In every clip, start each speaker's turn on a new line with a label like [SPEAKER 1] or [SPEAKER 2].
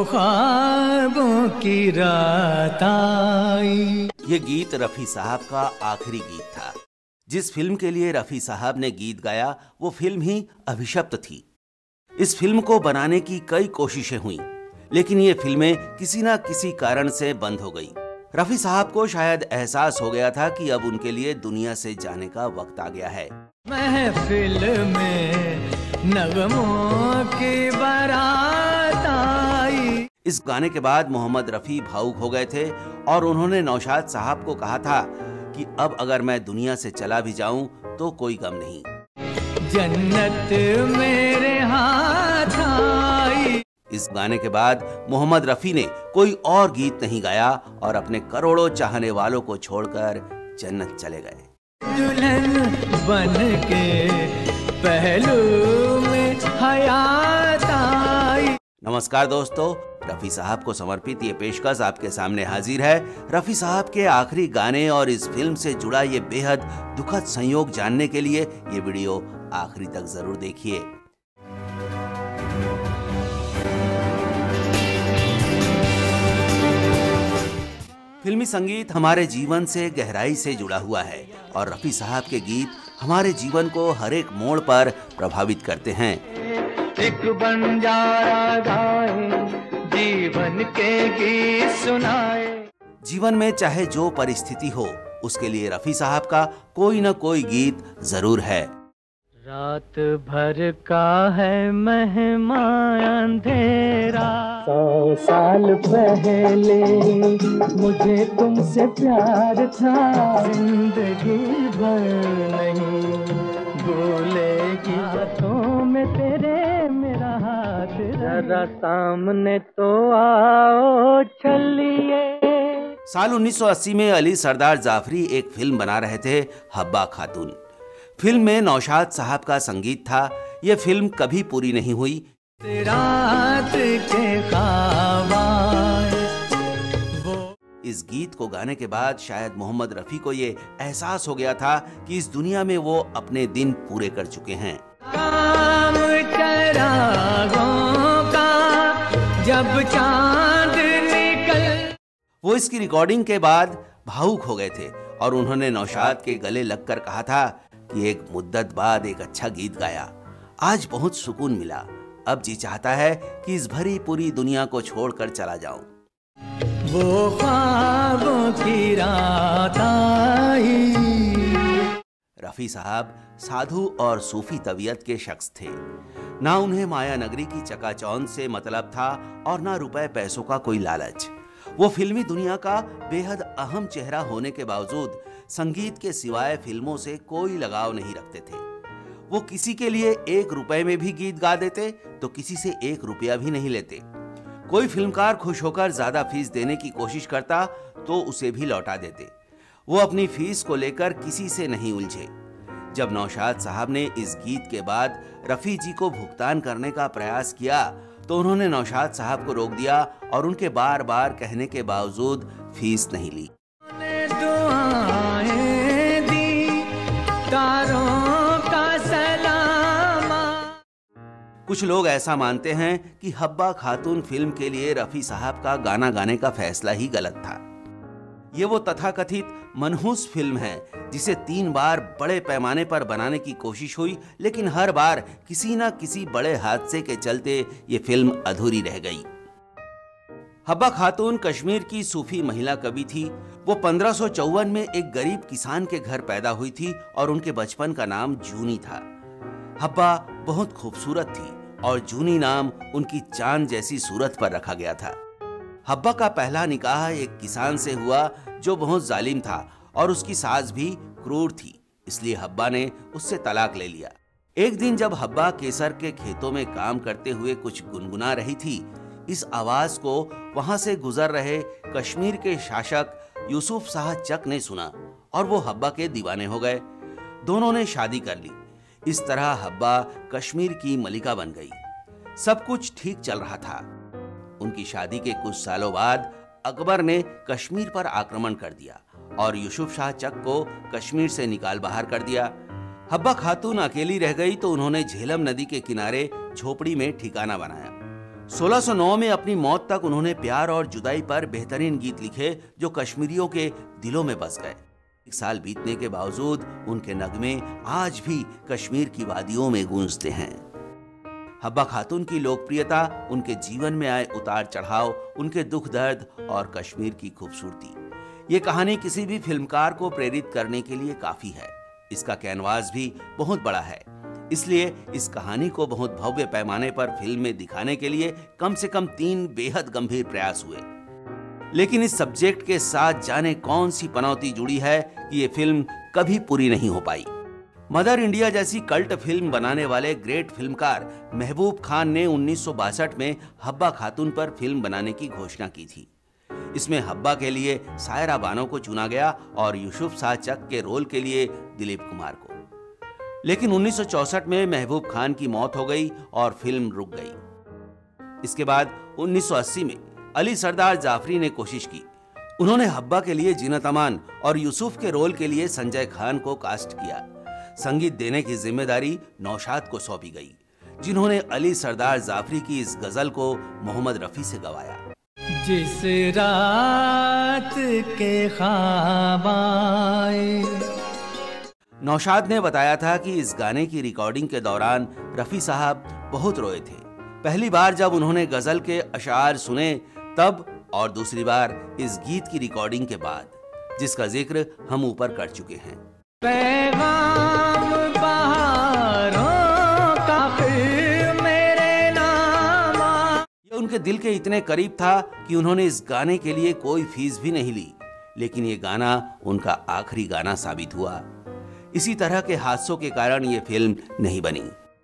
[SPEAKER 1] ख्वाबों की रात आई।
[SPEAKER 2] ये गीत रफी साहब का आखिरी गीत था। जिस फिल्म के लिए रफी साहब ने गीत गाया वो फिल्म ही अभिशप्त थी। इस फिल्म को बनाने की कई कोशिशें हुई, लेकिन ये फिल्में किसी ना किसी कारण से बंद हो गई। रफी साहब को शायद एहसास हो गया था कि अब उनके लिए दुनिया से जाने का वक्त आ गया है।
[SPEAKER 1] महफिल में नगमों की बारात आई।
[SPEAKER 2] इस गाने के बाद मोहम्मद रफी भावुक हो गए थे और उन्होंने नौशाद साहब को कहा था कि अब अगर मैं दुनिया से चला भी जाऊं तो कोई गम नहीं,
[SPEAKER 1] जन्नत मेरे हाथ आई।
[SPEAKER 2] इस गाने के बाद मोहम्मद रफी ने कोई और गीत नहीं गाया और अपने करोड़ों चाहने वालों को छोड़कर जन्नत चले गए।
[SPEAKER 1] दुल्हन बन के पहलू में हयात आई।
[SPEAKER 2] नमस्कार दोस्तों, रफी साहब को समर्पित ये पेशकश आपके सामने हाजिर है। रफी साहब के आखिरी गाने और इस फिल्म से जुड़ा ये बेहद दुखद संयोग जानने के लिए ये वीडियो आखिरी तक जरूर देखिए। फिल्मी संगीत हमारे जीवन से गहराई से जुड़ा हुआ है और रफी साहब के गीत हमारे जीवन को हर एक मोड़ पर प्रभावित करते हैं।
[SPEAKER 1] एक बंजारा गाए, जीवन के गीत सुनाए।
[SPEAKER 2] जीवन में चाहे जो परिस्थिति हो, उसके लिए रफी साहब का कोई न कोई गीत जरूर है।
[SPEAKER 1] रात भर का है मेहमान अंधेरा, 100 साल पहले मुझे तुमसे प्यार था, जिंदगी भर नहीं भूलेगी। हाथों में तेरे मेरा हाथ, जरा सामने तो आओ चलिए।
[SPEAKER 2] साल 1980 में अली सरदार जाफरी एक फिल्म बना रहे थे, हब्बा खातून। फिल्म में नौशाद साहब का संगीत था। ये फिल्म कभी पूरी नहीं हुई।
[SPEAKER 1] रात के ख्वाब।
[SPEAKER 2] इस गीत को गाने के बाद शायद मोहम्मद रफी को ये एहसास हो गया था कि इस दुनिया में वो अपने दिन पूरे कर चुके हैं।
[SPEAKER 1] काम चरागों का जब चांद निकल।
[SPEAKER 2] वो इसकी रिकॉर्डिंग के बाद भावुक हो गए थे और उन्होंने नौशाद के गले लगकर कहा था कि एक मुद्दत बाद एक अच्छा गीत गाया, आज बहुत सुकून मिला। अब जी चाहता है कि इस भरी पूरी दुनिया को छोड़कर चला जाऊं।
[SPEAKER 1] वो ख्वाबों की रात आई।
[SPEAKER 2] रफी साहब साधु और सूफी तबीयत के शख्स थे। ना उन्हें माया नगरी की चकाचौंध से मतलब था और ना रुपए पैसों का कोई लालच। वो फिल्मी दुनिया का बेहद अहम चेहरा होने के बावजूद संगीत के सिवाय फिल्मों से कोई लगाव नहीं रखते थे। वो किसी के लिए 1 रुपए में भी गीत गा देते तो किसी से 1 रुपया भी नहीं लेते। कोई फिल्मकार खुश होकर ज्यादा फीस देने की कोशिश करता तो उसे भी लौटा देते। वो अपनी फीस को लेकर किसी से नहीं उलझे। जब नौशाद साहब ने इस गीत के बाद रफी जी को भुगतान करने का प्रयास किया तो उन्होंने नौशाद साहब को रोक दिया और उनके बार बार कहने के बावजूद फीस नहीं ली। कुछ लोग ऐसा मानते हैं कि हब्बा खातून फिल्म के लिए रफी साहब का गाना गाने का फैसला ही गलत था। ये वो तथाकथित मनहूस फिल्म है जिसे 3 बार बड़े पैमाने पर बनाने की कोशिश हुई, लेकिन हर बार किसी न किसी बड़े हादसे के चलते ये फिल्म अधूरी रह गई। हब्बा खातून कश्मीर की सूफी महिला कवि थी। वो 1554 में एक गरीब किसान के घर पैदा हुई थी और उनके बचपन का नाम जूनी था। हब्बा बहुत खूबसूरत थी और जूनी नाम उनकी चांद जैसी सूरत पर रखा गया था। हब्बा का पहला निकाह एक किसान से हुआ जो बहुत जालिम था और उसकी सास भी क्रूर थी, इसलिए हब्बा ने उससे तलाक ले लिया। एक दिन जब हब्बा केसर के खेतों में काम करते हुए कुछ गुनगुना रही थी, इस आवाज को वहां से गुजर रहे कश्मीर के शासक यूसुफ शाह चक ने सुना और वो हब्बा के दीवाने हो गए। दोनों ने शादी कर ली। इस तरह हब्बा कश्मीर की मलिका बन गई। सब कुछ ठीक चल रहा था। उनकी शादी के कुछ सालों बाद अकबर ने कश्मीर पर आक्रमण कर दिया और यूसुफ शाह चक को कश्मीर से निकाल बाहर कर दिया। हब्बा खातून अकेली रह गई तो उन्होंने झेलम नदी के किनारे झोपड़ी में ठिकाना बनाया। 1609 में अपनी मौत तक उन्होंने प्यार और जुदाई पर बेहतरीन गीत लिखे जो कश्मीरियों के दिलों में बस गए। 1 साल बीतने के बावजूद उनके नगमे आज भी कश्मीर की वादियों में गूंजते हैं। हब्बा खातून की लोकप्रियता उनके जीवन में आए उतार चढ़ाव, उनके दुख दर्द और कश्मीर की खूबसूरती। ये कहानी किसी भी फिल्मकार को प्रेरित करने के लिए काफी है। इसका कैनवास भी बहुत बड़ा है, इसलिए इस कहानी को बहुत भव्य पैमाने पर फिल्म में दिखाने के लिए कम से कम 3 बेहद गंभीर प्रयास हुए। लेकिन इस सब्जेक्ट के साथ जाने कौन सी पनौती जुड़ी है कि ये फिल्म कभी पूरी नहीं हो पाई। मदर इंडिया जैसी कल्ट फिल्म बनाने वाले ग्रेट फिल्मकार महबूब खान ने 1962 में हब्बा खातून पर फिल्म बनाने की घोषणा की थी। इसमें हब्बा के लिए सायरा बानो को चुना गया और यूसुफ शाह चक के रोल के लिए दिलीप कुमार को। लेकिन 1964 में महबूब खान की मौत हो गई और फिल्म रुक गई। इसके बाद 1980 में अली सरदार जाफरी ने कोशिश की। उन्होंने हब्बा के लिए जीनत अमान और यूसुफ के रोल के लिए संजय खान को कास्ट किया। संगीत देने की जिम्मेदारी नौशाद को सौंपी गई, जिन्होंने अली सरदार जाफरी की इस गजल को मोहम्मद रफी से गवाया।
[SPEAKER 1] जिस रात के ख्वाब आए।
[SPEAKER 2] नौशाद ने बताया था कि इस गाने की रिकॉर्डिंग के दौरान रफी साहब बहुत रोए थे। पहली बार जब उन्होंने गजल के अशार सुने तब, और दूसरी बार इस गीत की रिकॉर्डिंग के बाद, जिसका जिक्र हम ऊपर कर चुके हैं।
[SPEAKER 1] पैगाम बहारों का फिर मेरे नाम।
[SPEAKER 2] ये उनके दिल के इतने करीब था कि उन्होंने इस गाने के लिए कोई फीस भी नहीं ली, लेकिन ये गाना उनका आखिरी गाना साबित हुआ। इसी तरह के हादसों के कारण ये फिल्म नहीं बनी।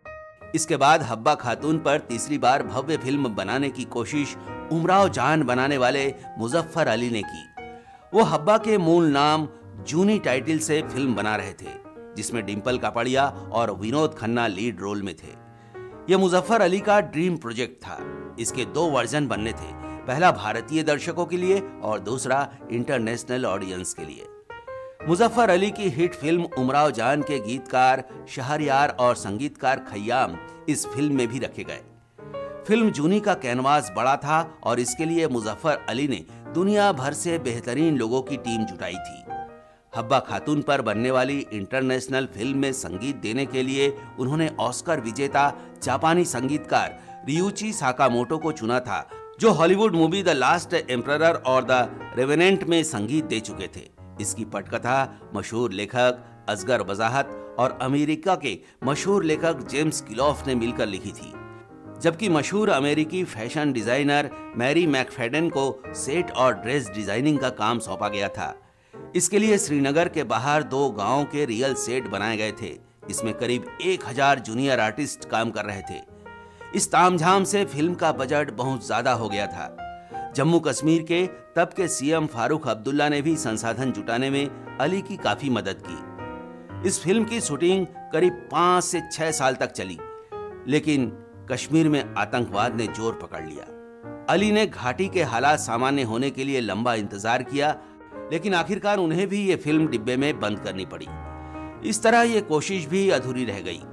[SPEAKER 2] इसके बाद हब्बा खातून पर तीसरी बार भव्य फिल्म बनाने की कोशिश उमराव जान बनाने वाले मुजफ्फर अली ने की। वो हब्बा के मूल नाम जूनी टाइटल से फिल्म बना रहे थे, जिसमें डिंपल कापड़िया और विनोद खन्ना लीड रोल में थे। यह मुजफ्फर अली का ड्रीम प्रोजेक्ट था। इसके 2 वर्जन बनने थे, पहला भारतीय दर्शकों के लिए और दूसरा इंटरनेशनल ऑडियंस के लिए। मुजफ्फर अली की हिट फिल्म उमराव जान के गीतकार शहरयार और संगीतकार खय्याम इस फिल्म में भी रखे गए। फिल्म जूनी का कैनवास बड़ा था और इसके लिए मुजफ्फर अली ने दुनिया भर से बेहतरीन लोगों की टीम जुटाई थी। हब्बा खातून पर बनने वाली इंटरनेशनल फिल्म में संगीत देने के लिए उन्होंने ऑस्कर विजेता जापानी संगीतकार रियूची साकामोटो को चुना था, जो Hollywood movie The Last Emperor और द रेवेनेंट में संगीत दे चुके थे। इसकी पटकथा मशहूर लेखक असगर वजाहत और अमेरिका के मशहूर लेखक जेम्स किलॉफ ने मिलकर लिखी थी, जबकि मशहूर अमेरिकी फैशन डिजाइनर मैरी मैकफेडन को सेट और ड्रेस डिजाइनिंग का काम सौंपा गया था। इसके लिए श्रीनगर के बाहर 2 गांवों के रियल सेट बनाए गए थे। इसमें करीब 1000 जूनियर आर्टिस्ट काम कर रहे थे। इस तामझाम से फिल्म का बजट बहुत ज्यादा हो गया था। जम्मू कश्मीर के तब के सीएम फारूक अब्दुल्ला ने भी संसाधन जुटाने में अली की काफी मदद की। इस फिल्म की शूटिंग करीब 5 से 6 साल तक चली, लेकिन कश्मीर में आतंकवाद ने जोर पकड़ लिया। अली ने घाटी के हालात सामान्य होने के लिए लंबा इंतजार किया, लेकिन आखिरकार उन्हें भी ये फिल्म डिब्बे में बंद करनी पड़ी। इस तरह ये कोशिश भी अधूरी रह गई।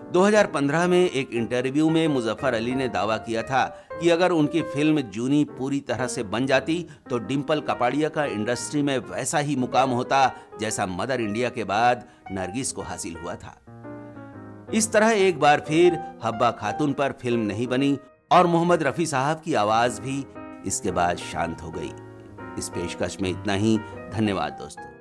[SPEAKER 2] 2015 में एक इंटरव्यू में मुजफ्फर अली ने दावा किया था कि अगर उनकी फिल्म जूनी पूरी तरह से बन जाती तो डिंपल कापड़िया का इंडस्ट्री में वैसा ही मुकाम होता जैसा मदर इंडिया के बाद नरगिस को हासिल हुआ था। इस तरह एक बार फिर हब्बा खातून पर फिल्म नहीं बनी और मोहम्मद रफी साहब की आवाज भी इसके बाद शांत हो गई। इस पेशकश में इतना ही। धन्यवाद दोस्तों।